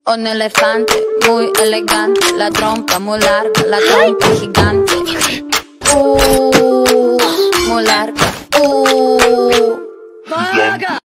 Un elefante muy elegante, la trompa muy larga, la trompa gigante. Muy larga.